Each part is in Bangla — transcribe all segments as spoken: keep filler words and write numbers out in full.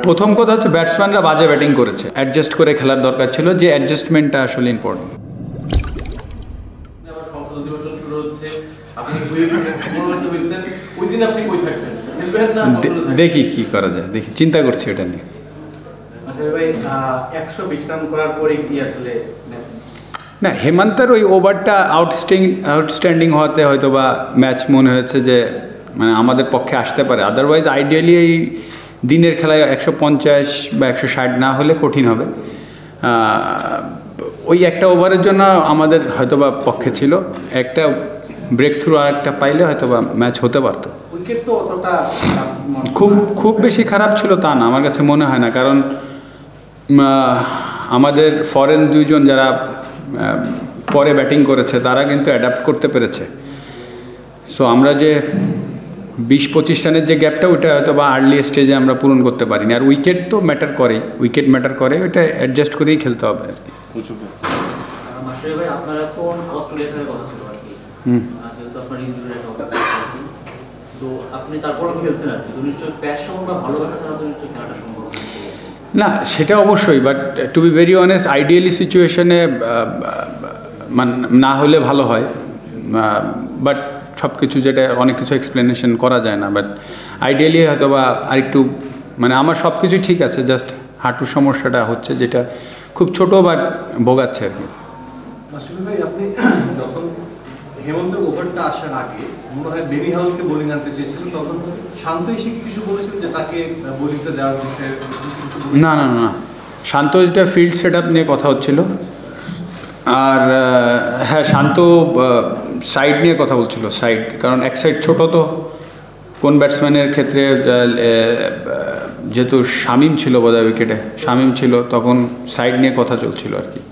প্রথম কথা হচ্ছে ব্যাটসম্যানরা বাজে ব্যাটিং করেছে, অ্যাডজাস্ট করে খেলার দরকার ছিল, যে অ্যাডজাস্টমেন্টটা আসলে ইম্পর্টেন্ট। দেখি কি করা যায়, দেখি চিন্তা করছি এটা নিয়ে। না, হেমান্তার ওই ওভারটা আউটস্ট্যান্ডিং আউটস্ট্যান্ডিং হওয়াতে হয়তো বা ম্যাচ মনে হয়েছে যে মানে আমাদের পক্ষে আসতে পারে। আদারওয়াইজ আইডিয়ালি এই দিনের খেলায় একশো পঞ্চাশ বা একশো ষাট না হলে কঠিন হবে। ওই একটা ওভারের জন্য আমাদের হয়তো বা পক্ষে ছিল, একটা ব্রেক থ্রু আর একটা পাইলে হয়তো বা ম্যাচ হতে পারত। খুব খুব বেশি খারাপ ছিল তা না, আমার কাছে মনে হয় না, কারণ আমাদের ফরেন দুইজন যারা পরে ব্যাটিং করেছে তারা কিন্তু অ্যাডাপ্ট করতে পেরেছে। সো আমরা যে বিশ পঁচিশ রানের যে গ্যাপটা ওইটা হয়তো বা আর্লি স্টেজে আমরা পূরণ করতে পারিনি। আর উইকেট তো ম্যাটার করেই, উইকেট ম্যাটার করে, ওইটা অ্যাডজাস্ট করেই খেলতে হবে আর কি। হুম, না সেটা অবশ্যই, but to be very honest ideally সিচুয়েশনে মানে না হলে ভালো হয়, বাট সব কিছু যেটা অনেক কিছু এক্সপ্লেনেশন করা যায় না, বাট আইডিয়ালি হয়তো বা আরেকটু মানে আমার সব কিছু ঠিক আছে, জাস্ট হাঁটুর সমস্যাটা হচ্ছে যেটা খুব ছোটো বাট ভোগাচ্ছে আর কি। আপনি যখন হেমন্ত ওভারটা আসার আগে মনে হয় বেনি হাউলকে বোলিং আনতে চেয়েছিলেন, তখন শান্ত এসে কিছু বলেছিলেন যে তাকে বোলিংটা দেওয়ার বিষয়ে? না না না, শান্ত যেটা ফিল্ড সেট আপ নিয়ে কথা হচ্ছিল, আর হ্যাঁ শান্ত সাইড নিয়ে কথা বলছিল, সাইড, কারণ এক সাইড ছোটো তো কোন ব্যাটসম্যানের ক্ষেত্রে, যেহেতু শামিম ছিল বোধহয় উইকেটে, শামিম ছিল তখন সাইড নিয়ে কথা চলছিল আর কি।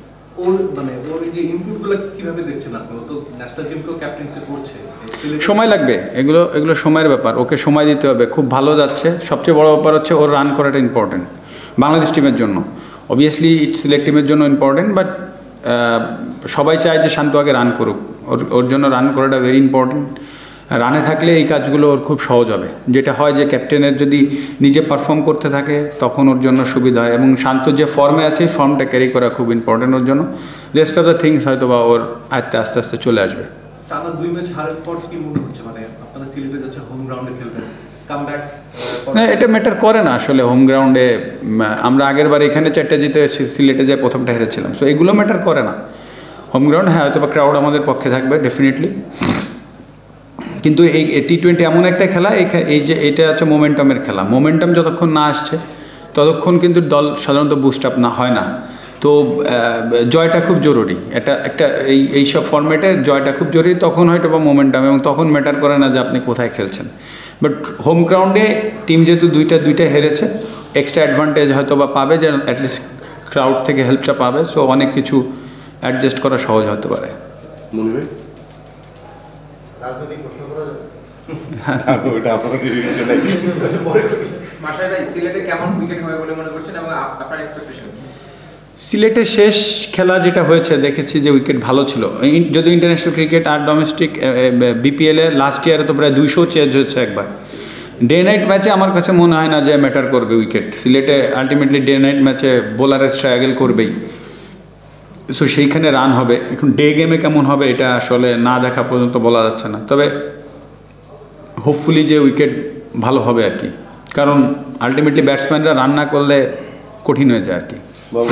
সময় লাগবে, এগুলো এগুলো সময়ের ব্যাপার, ওকে সময় দিতে হবে, খুব ভালো যাচ্ছে। সবচেয়ে বড় ব্যাপার হচ্ছে ওর রান করাটা ইম্পর্টেন্ট বাংলাদেশ টিমের জন্য, অবভিয়াসলি সিলেক্ট টিমের জন্য ইম্পর্টেন্ট, বাট সবাই চায় যে শান্ত আগে রান করুক, ওর ওর জন্য রান করাটা ভেরি ইম্পর্টেন্ট। রানে থাকলে এই কাজগুলো ওর খুব সহজ হবে, যেটা হয় যে ক্যাপ্টেনের যদি নিজে পারফর্ম করতে থাকে তখন ওর জন্য সুবিধা হয়, এবং শান্ত যে ফর্মে আছে ফর্মটা ক্যারি করা খুব ইম্পর্টেন্ট ওর জন্য। রেস্ট অফ দ্য থিংস হয়তো বা ওর আয়ত্তে আস্তে আস্তে চলে আসবে। না, এটা ম্যাটার করে না আসলে। হোম গ্রাউন্ডে আমরা আগের বার এখানে চারটে জিতে সিলেটে যে প্রথমটা হেরেছিলাম, সো এগুলো ম্যাটার করে না। হোম গ্রাউন্ড হ্যাঁ হয়তো বা ক্রাউড আমাদের পক্ষে থাকবে ডেফিনেটলি, কিন্তু এই টি টোয়েন্টি এমন একটা খেলা, এই যে এটা হচ্ছে মোমেন্টামের খেলা, মোমেন্টাম যতক্ষণ না আসছে ততক্ষণ কিন্তু দল সাধারণত বুস্ট আপ না হয় না। তো জয়টা খুব জরুরি, এটা একটা এই এইসব ফর্ম্যাটে জয়টা খুব জরুরি, তখন হয়তো বা মোমেন্টাম, এবং তখন ম্যাটার করে না যে আপনি কোথায় খেলছেন। বাট হোম গ্রাউন্ডে টিম যেহেতু দুইটা দুইটা হেরেছে, এক্সট্রা অ্যাডভান্টেজ হয়তো বা পাবে, যে অ্যাটলিস্ট ক্রাউড থেকে হেল্পটা পাবে, সো অনেক কিছু অ্যাডজাস্ট করা সহজ হতে পারে। সিলেটে শেষ খেলা যেটা হয়েছে দেখেছি যে উইকেট ভালো ছিল, যদিও ইন্টারন্যাশনাল ক্রিকেট আর ডোমেস্টিক বিপিএলে লাস্ট ইয়ারে তো প্রায় দুইশো চেঞ্জ হয়েছে একবার। ডে নাইট ম্যাচে আমার কাছে মনে হয় না যে ম্যাটার করবে উইকেট, সিলেটে আলটিমেটলি ডে নাইট ম্যাচে বোলারের স্ট্রাগল করবেই, সো সেইখানে রান হবে। এখন ডে গেমে কেমন হবে এটা আসলে না দেখা পর্যন্ত বলা যাচ্ছে না, তবে হোপফুলি যে উইকেট ভালো হবে আর কি, কারণ আলটিমেটলি ব্যাটসম্যানরা রান না করলে কঠিন হয়ে যায় আর কি।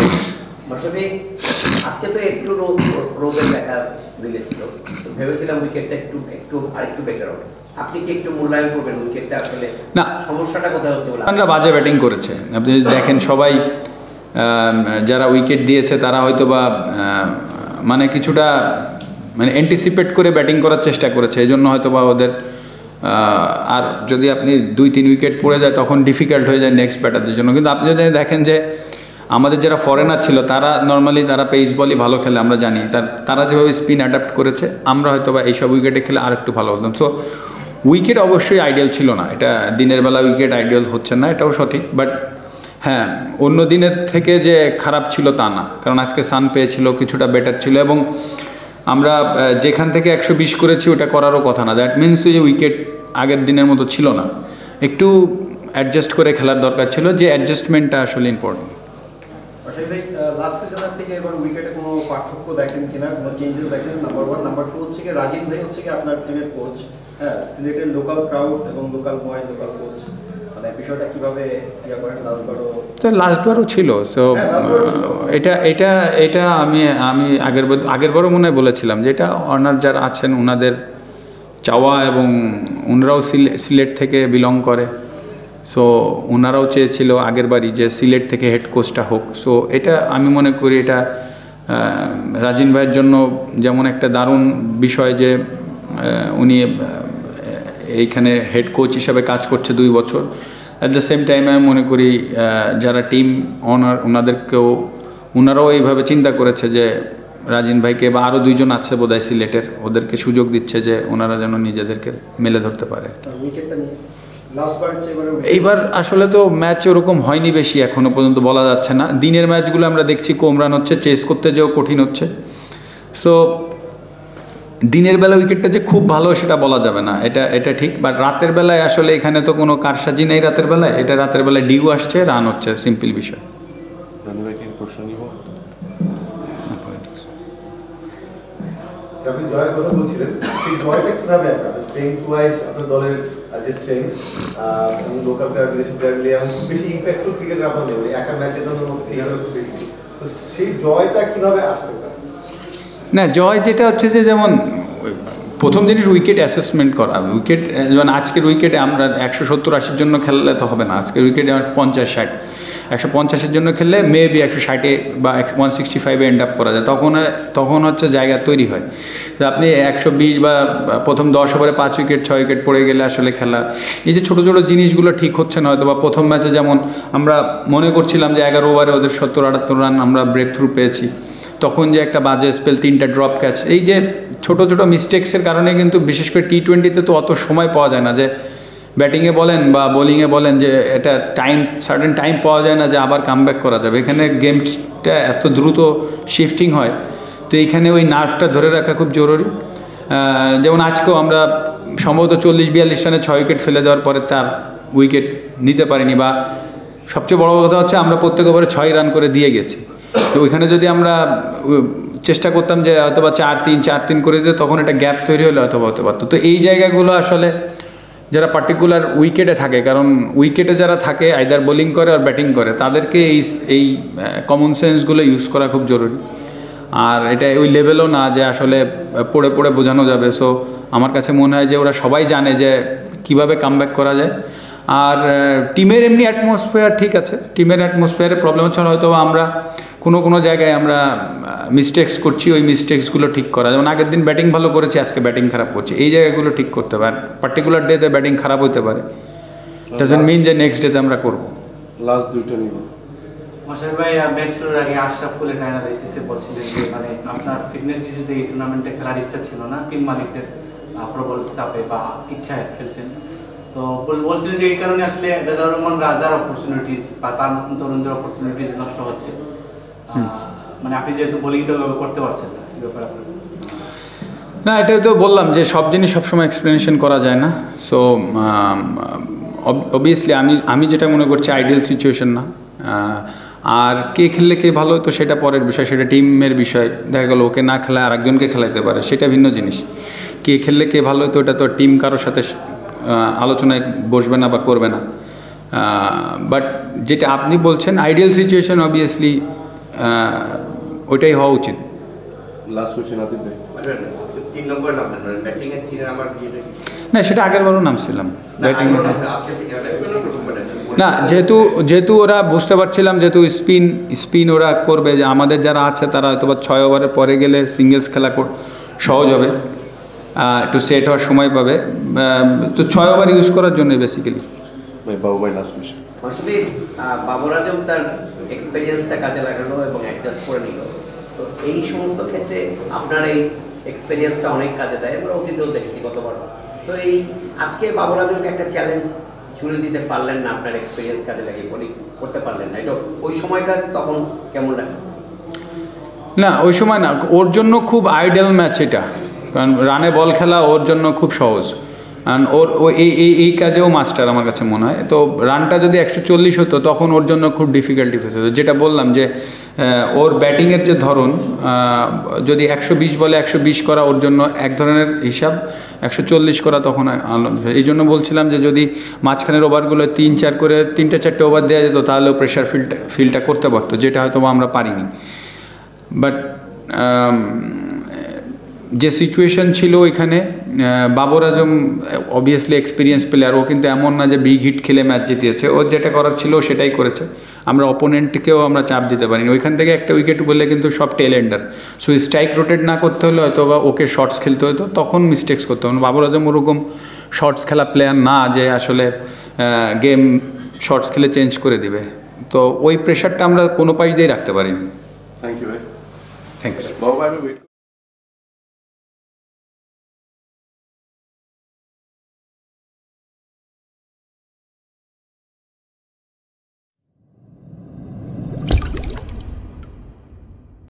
আজকে তো একটু রোদ রোদের দেখা দিয়েছিল, ভেবেছিলাম উইকেটটা একটু একটু আরেকটু বেটার হবে। আপনি কি একটু মূল্যায়ন করবেন উইকেটটা আসলে না সমস্যাটা কোথায় হচ্ছে? আমরা বাজে ব্যাটিং করেছে, আপনি যদি দেখেন সবাই যারা উইকেট দিয়েছে তারা হয়তো বা মানে কিছুটা মানে অ্যান্টিসিপেট করে ব্যাটিং করার চেষ্টা করেছে, এই জন্য হয়তো বা ওদের আর যদি আপনি দুই তিন উইকেট পড়ে যায় তখন ডিফিকাল্ট হয়ে যায় নেক্সট ব্যাটারদের জন্য। কিন্তু আপনি যদি দেখেন যে আমাদের যারা ফরেনার ছিল তারা নর্মালি তারা পেস বলই ভালো খেলে, আমরা জানি তার তারা যেভাবে স্পিন অ্যাডাপ্ট করেছে, আমরা হয়তো বা এইসব উইকেটে খেলে আর একটু ভালো হতাম। সো উইকেট অবশ্যই আইডিয়াল ছিল না, এটা দিনের বেলা উইকেট আইডিয়াল হচ্ছে না, এটাও সঠিক, বাট হ্যাঁ অন্য দিনের থেকে যে খারাপ ছিল তা না, কারণ আজকে সান পেয়েছিল, কিছুটা বেটার ছিল, এবং আমরা যেখান থেকে একশো বিশ করেছি ওটা করারও কথা না। দ্যাট মিনস যে উইকেট আগের দিনের মতো ছিল না, একটু অ্যাডজাস্ট করে খেলার দরকার ছিল, যে অ্যাডজাস্টমেন্টটা আসলে ইম্পর্টেন্ট। অশোক ভাই, লাস্ট সিজনের থেকে এবার উইকেটে কোনো পার্থক্য দেখেন কিনা, কোনো চেঞ্জেস দেখেন? Number one. নাম্বার টু হচ্ছে কি, রাজিন ভাই হচ্ছে কি আপনার টিমের কোচ, হ্যাঁ, সিলেটের লোকাল ক্রাউড এবং লোকাল বয় লোকাল কোচ, মানে বিষয়টা কিভাবে ইয়া করেন? লাস্টবারও তো লাস্টবারও ছিল, সো এটা এটা এটা আমি আমি আগের আগের বারও মনে হয় বলেছিলাম যে এটা অনার যারা আছেন ওনাদের চাওয়া, এবং ওনারাও সিলেট থেকে বিলং করে, সো ওনারাও চেয়েছিল আগের বারই যে সিলেট থেকে হেড কোচটা হোক। সো এটা আমি মনে করি এটা রাজিন ভাইয়ের জন্য যেমন একটা দারুণ বিষয় যে উনি এইখানে হেড কোচ হিসাবে কাজ করছে দুই বছর। অ্যাট দ্য সেম টাইম আমি মনে করি যারা টিম অনার ওনাদেরকেও ওনারাও এইভাবে চিন্তা করেছে যে রাজিন ভাইকে বা আরও দুইজন আছে বোধহয় সিলেটের, ওদেরকে সুযোগ দিচ্ছে যে ওনারা যেন নিজেদেরকে মেলে ধরতে পারে। এইবার আসলে তো ম্যাচ ওরকম হয়নি বেশি, এখনও পর্যন্ত বলা যাচ্ছে না। দিনের ম্যাচগুলো আমরা দেখছি কম রান হচ্ছে, চেস করতে যেও কঠিন হচ্ছে। সো দিনের বেলা উইকেটটা যে খুব ভালো সেটা বলা যাবে না, এটা এটা ঠিক। বাট রাতের বেলায় আসলে এখানে তো কোনো কারসাজি নেই রাতের বেলায়, এটা রাতের বেলায় ডিউ আসছে, রান হচ্ছে, সিম্পল বিষয়। আপনি জয়ের কথা বলছিলেন, সেই জয়টা কিভাবে আপনার স্ট্রেংথ ওয়াইজ আপনার দলের যে স্ট্রেংথ এবং লোকাল প্লেয়ার বিদেশি প্লেয়ার মিলিয়ে এমন খুব বেশি ইম্প্যাক্টফুল ক্রিকেটার আপনার নেই, একা ম্যাচের দলের মধ্যে ক্রিকেটার খুব বেশি, তো সেই জয়টা কিভাবে আসতে পারে? না, জয় যেটা হচ্ছে যে যেমন প্রথম জিনিস উইকেট অ্যাসেসমেন্ট করা। উইকেট যেমন আজকের উইকেটে আমরা একশো সত্তর আশির জন্য খেললে তো হবে না, আজকের উইকেটে আমার পঞ্চাশ ষাট একশো পঞ্চাশের জন্য খেললে মেবি একশো ষাটে বা ওয়ান সিক্সটি ফাইভে এন্ড আপ করা যায়, তখন তখন হচ্ছে জায়গা তৈরি হয়। তো আপনি একশো বিশ বা প্রথম দশ ওভারে পাঁচ উইকেট ছয় উইকেট পড়ে গেলে আসলে খেলা, এই যে ছোটো ছোটো জিনিসগুলো ঠিক হচ্ছে না হয়তো। বা প্রথম ম্যাচে যেমন আমরা মনে করছিলাম যে এগারো ওভারে ওদের সত্তর আটাত্তর রান আমরা ব্রেক থ্রু পেয়েছি, তখন যে একটা বাজে স্পেল, তিনটা ড্রপ ক্যাচ, এই যে ছোটো ছোটো মিস্টেক্সের কারণে কিন্তু বিশেষ করে টি টোয়েন্টিতে তো অত সময় পাওয়া যায় না যে ব্যাটিংয়ে বলেন বা বোলিংয়ে বলেন যে এটা টাইম সার্টেন টাইম পাওয়া যায় না যে আবার কামব্যাক করা যাবে। এখানে গেমসটা এত দ্রুত শিফটিং হয়, তো এইখানে ওই নার্ভটা ধরে রাখা খুব জরুরি। যেমন আজকেও আমরা সম্ভবত চল্লিশ বিয়াল্লিশ রানে ছয় উইকেট ফেলে দেওয়ার পরে তার উইকেট নিতে পারিনি, বা সবচেয়ে বড় কথা হচ্ছে আমরা প্রত্যেক ওভারে ছয় রান করে দিয়ে গেছি। তো ওইখানে যদি আমরা চেষ্টা করতাম যে হয়তো বা চার তিন চার তিন করে দিতে, তখন একটা গ্যাপ তৈরি হলে হয়তো হতে পারতো। তো এই জায়গাগুলো আসলে যারা পার্টিকুলার উইকেটে থাকে, কারণ উইকেটে যারা থাকে আইদার বোলিং করে আর ব্যাটিং করে, তাদেরকে এই এই কমন সেন্সগুলো ইউজ করা খুব জরুরি। আর এটা ওই লেভেলও না যে আসলে পড়ে পড়ে বোঝানো যাবে। সো আমার কাছে মনে হয় যে ওরা সবাই জানে যে কিভাবে কামব্যাক করা যায়। আর টিমের এমনি অ্যাটমসফিয়ার ঠিক আছে, টিমের অ্যাটমসফিয়ারের প্রবলেম হচ্ছে হয়তো আমরা কোনো কোনো জায়গায় আমরা মিস্টেক্স করছি, ওই মিস্টেক্সগুলো ঠিক করা। যেমন আগের দিন ব্যাটিং ভালো করেছি, আজকে ব্যাটিং খারাপ করছি, এই জায়গাগুলো ঠিক করতে পারে। পার্টিকুলার ডেতে ব্যাটিং খারাপ হতে পারে, ডাজন্ট মিন যে নেক্সট ডেতে আমরা করবো। লাস্ট দুইটা নিব মাশার ভাই, ম্যাচ শুরুর আগে আশরাফ কুলের অ্যানালাইসিসে বলছিলেন যে মানে আপনার ফিটনেস ইস্যুতে এই টুর্নামেন্টে খেলার ইচ্ছা ছিল না, টিম মালিকদের প্রবল চাপে বা ইচ্ছায় খেলছেন। তো বলছিলেন যে এই কারণে আসলে রেজাউর রহমান রাজার অপরচুনিটিস বা তার নতুন তরুণদের অপরচুনিটিস নষ্ট হচ্ছে, মানে আপনি যেহেতু বোলিংটা করতে পারছেন না, এই ব্যাপারে না, এটাই তো বললাম যে সব জিনিস সবসময় এক্সপ্লেনেশন করা যায় না। সো অবভিয়াসলি আমি আমি যেটা মনে করছি আইডিয়াল সিচুয়েশন না। আর কে খেললে কে ভালো তো সেটা পরের বিষয়, সেটা টিমের বিষয়। দেখা গেলো ওকে না খেলায় আরেকজনকে খেলাইতে পারে, সেটা ভিন্ন জিনিস। কে খেললে কে ভালো তো এটা তো টিম কারোর সাথে আলোচনায় বসবে না বা করবে না। বাট যেটা আপনি বলছেন আইডিয়াল সিচুয়েশন অবভিয়াসলি ওইটাই হওয়া উচিত। না, সেটা আগের বারও নামছিলাম ব্যাটিং। না, যেহেতু যেহেতু ওরা বুঝতে পারছিলাম যেহেতু স্পিন স্পিন ওরা করবে, যে আমাদের যারা আছে তারা হয়তো বা ছয় ওভারের পরে গেলে সিঙ্গেলস খেলা সহজ হবে, একটু সেট হওয়ার সময় পাবে, তো ছয় ওভার ইউজ করার জন্য বেসিক্যালি। বাবর আজম তার এক্সপেরিয়েন্সটা কাজে লাগানো এবং অ্যাডজাস্ট করে নিল, তো এই সমস্ত ক্ষেত্রে আপনার এই এক্সপেরিয়েন্সটা অনেক কাজে দেয়। আমরা অতীতেও দেখেছি গতবার। তো এই আজকে বাবর আজমকে একটা চ্যালেঞ্জ ছুড়ে দিতে পারলেন না, আপনার এক্সপেরিয়েন্স কাজে লাগিয়ে বোলিং করতে পারলেন না, এটা ওই সময়টা তখন কেমন লাগছে? না, ওই সময় না, ওর জন্য খুব আইডিয়াল ম্যাচ এটা, কারণ রানে বল খেলা ওর জন্য খুব সহজ। অ্যান্ড ওর ও এই এই এই কাজেও মাস্টার আমার কাছে মনে হয়। তো রানটা যদি একশো চল্লিশ হতো তখন ওর জন্য খুব ডিফিকাল্টি ফেস হতো, যেটা বললাম যে ওর ব্যাটিংয়ের যে ধরন, যদি একশো বিশ বলে একশো বিশ করা ওর জন্য এক ধরনের হিসাব, একশো চল্লিশ করা তখন এই জন্য বলছিলাম যে যদি মাঝখানের ওভারগুলো তিন চার করে তিনটে চারটে ওভার দেওয়া যেত তাহলেও প্রেশার ফিল্ডটা ফিলটা করতে পারতো, যেটা হয়তো আমরা পারিনি। বাট যে সিচুয়েশন ছিল ওইখানে, Babar Azam obviously experience player, ও কিন্তু এমন না যে বিগ হিট খেলে ম্যাচ জিতিয়েছে, ও যেটা করার ছিল সেটাই করেছে। আমরা অপোনেন্টকেও আমরা চাপ দিতে পারিনি, ওইখান থেকে একটা উইকেট বললে কিন্তু সব tail ender, so strike rotate না করতে হলে হয়তো বা ওকে শর্টস খেলতে হতো, তখন মিস্টেক্স করতে হতো। বাবর আজম ওরকম শর্টস খেলা প্লেয়ার না যে আসলে গেম শর্টস খেলে চেঞ্জ করে দিবে, তো ওই প্রেশারটা আমরা কোনো পাশ দিয়েই রাখতে পারিনি। থ্যাংক ইউ ভাই। থ্যাংকস। বাবা,